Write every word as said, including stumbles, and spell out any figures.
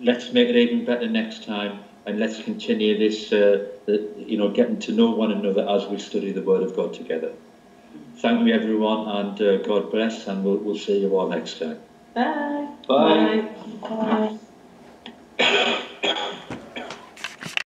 let's make it even better next time, and let's continue this, uh, the, you know, getting to know one another as we study the Word of God together. Thank you, everyone, and uh, God bless, and we'll, we'll see you all next time. Bye. Bye. Bye.